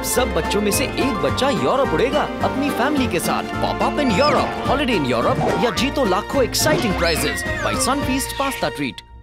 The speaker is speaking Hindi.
सब बच्चों में से एक बच्चा यूरोप उड़ेगा अपनी फैमिली के साथ। Pop up in Europe, holiday in Europe या जीतो लाखों exciting prizes by Sunfeast pasta treat.